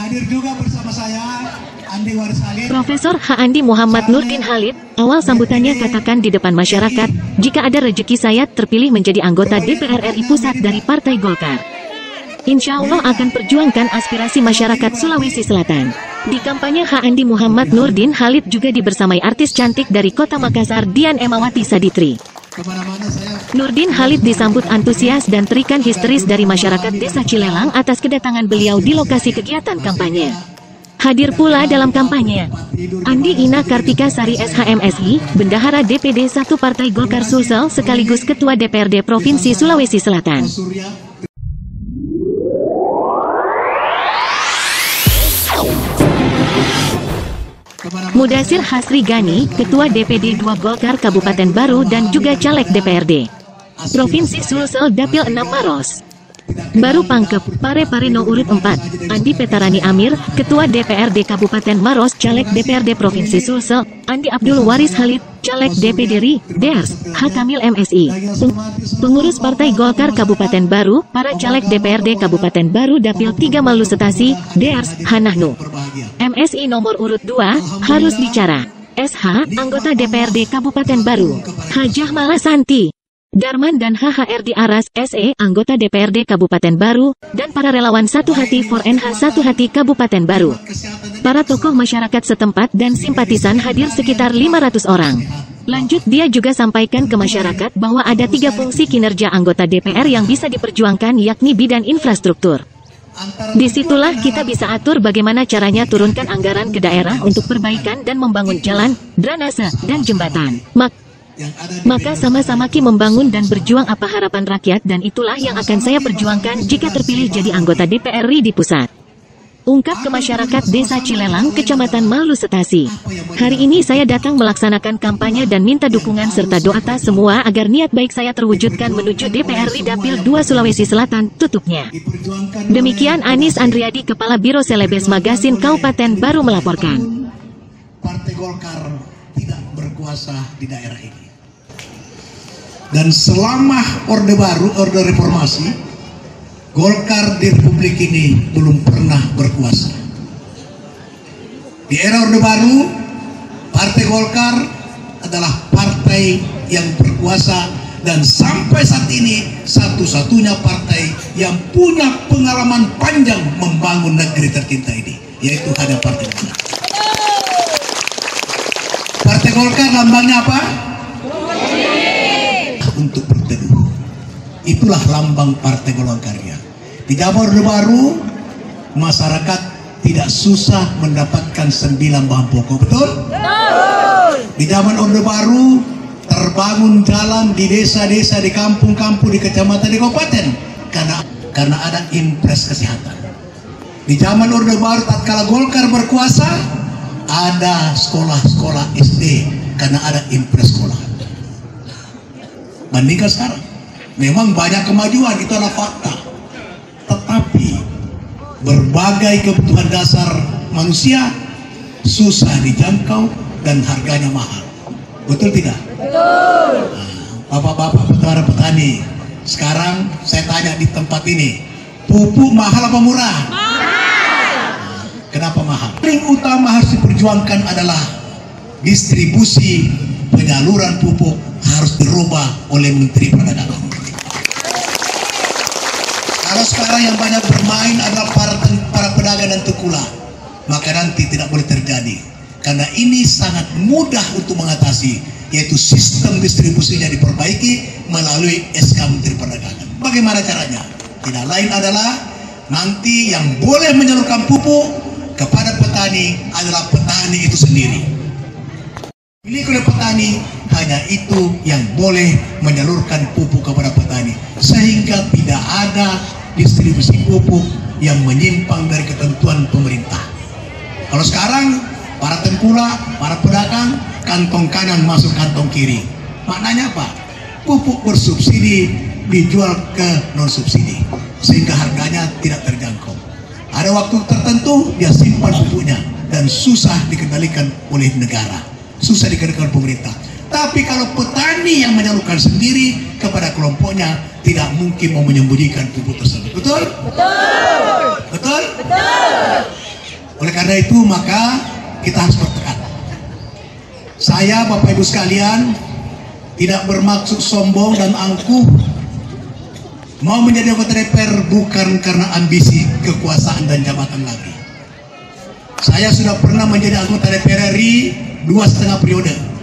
Hadir juga bersama saya Andi Waris Halid. Profesor H. Andi Muhammad Nurdin Halid, awal sambutannya katakan di depan masyarakat, jika ada rezeki saya terpilih menjadi anggota DPR RI Pusat dari Partai Golkar. Insya Allah akan perjuangkan aspirasi masyarakat Sulawesi Selatan. Di kampanye H. Andi Muhammad Nurdin Halid juga dibersamai artis cantik dari Kota Makassar Dian Emawati Saditri. Nurdin Halid disambut antusias dan terikan histeris dari masyarakat Desa Cilelang atas kedatangan beliau di lokasi kegiatan kampanye. Hadir pula dalam kampanye Andi Ina Kartika Sari SHMSI, Bendahara DPD 1 Partai Golkar Sulsel sekaligus Ketua DPRD Provinsi Sulawesi Selatan. Mudasir Hasri Gani, Ketua DPD 2 Golkar Kabupaten Baru dan juga Caleg DPRD Provinsi Sulsel Dapil 6 Maros. Baru Pangkep, Pare No urut 4, Andi Petarani Amir, Ketua DPRD Kabupaten Maros Caleg DPRD Provinsi Sulsel, Andi Abdul Waris Halid, Caleg DPD RI, Dears, H. Kamil MSI. Pengurus Partai Golkar Kabupaten Baru, para Caleg DPRD Kabupaten Baru Dapil 3 Malusutasi, Dears, Hanahnu. MSI nomor urut 2, harus bicara. SH, anggota DPRD Kabupaten Baru, Hajah Malasanti. Darman dan HHRD Aras, SE, anggota DPRD Kabupaten Baru, dan para relawan Satu Hati for NH Satu Hati Kabupaten Baru. Para tokoh masyarakat setempat dan simpatisan hadir sekitar 500 orang. Lanjut dia juga sampaikan ke masyarakat bahwa ada 3 fungsi kinerja anggota DPR yang bisa diperjuangkan yakni bidang infrastruktur. Disitulah kita bisa atur bagaimana caranya turunkan anggaran ke daerah untuk perbaikan dan membangun jalan, drainase, dan jembatan. Maka sama-sama Ki membangun dan berjuang apa harapan rakyat dan itulah yang akan saya perjuangkan jika terpilih jadi anggota DPR RI di pusat. Ungkap ke masyarakat Desa Cilelang, Kecamatan Malusetasi. Hari ini saya datang melaksanakan kampanye dan minta dukungan serta doa semua agar niat baik saya terwujudkan menuju DPR RI Dapil 2 Sulawesi Selatan, tutupnya. Demikian Anis Andriadi, Kepala Biro Selebes Magasin Kabupaten Baru melaporkan. Partai Golkar tidak berkuasa di daerah ini. Dan selama Orde Baru, Orde Reformasi, Golkar di Republik ini belum pernah berkuasa. Di era Orde Baru, Partai Golkar adalah partai yang berkuasa dan sampai saat ini satu-satunya partai yang punya pengalaman panjang membangun negeri tercinta ini, yaitu hanya Partai Golkar. Partai Golkar lambangnya apa? Untuk berteduh. Itulah lambang Partai Golkarnya. Di zaman Orde Baru, masyarakat tidak susah mendapatkan 9 bahan pokok, betul? Di zaman Orde Baru, terbangun jalan di desa-desa, di kampung-kampung, di kecamatan, di kabupaten, karena ada impres kesehatan. Di zaman Orde Baru, tatkala Golkar berkuasa, ada sekolah-sekolah SD karena ada impres sekolah. Bandingkan sekarang, memang banyak kemajuan, itu adalah fakta. Tetapi berbagai kebutuhan dasar manusia susah dijangkau dan harganya mahal. Betul tidak? Betul. Bapak-bapak petani, sekarang saya tanya di tempat ini, pupuk mahal apa murah? Mahal. Kenapa mahal? Yang utama harus diperjuangkan adalah distribusi penyaluran pupuk harus dirubah oleh Menteri Perdagangan. Kalau sekarang yang banyak bermain adalah para pedagang dan tengkulak, maka nanti tidak boleh terjadi. Karena ini sangat mudah untuk mengatasi, yaitu sistem distribusinya diperbaiki melalui SK Menteri Perdagangan. Bagaimana caranya? Tidak lain adalah nanti yang boleh menyalurkan pupuk kepada petani adalah petani itu sendiri. Milik oleh petani, hanya itu yang boleh menyalurkan pupuk kepada petani, sehingga tidak ada distribusi pupuk yang menyimpang dari ketentuan pemerintah. Kalau sekarang para tengkulak, para pedagang, kantong kanan masuk kantong kiri. Maknanya apa? Pupuk bersubsidi dijual ke non subsidi, sehingga harganya tidak terjangkau. Ada waktu tertentu dia simpan pupuknya dan susah dikendalikan oleh negara, susah dikendalikan pemerintah. Tapi kalau petani yang menyalurkan sendiri kepada kelompoknya, tidak mungkin mau menyembunyikan pupuk tersebut. Betul? Betul. Betul? Betul. Oleh karena itu maka kita harus bertekad. Saya, Bapak Ibu sekalian, tidak bermaksud sombong dan angkuh. Mau menjadi anggota DPR bukan karena ambisi, kekuasaan dan jabatan lagi. Saya sudah pernah menjadi anggota DPR RI 2,5 periode.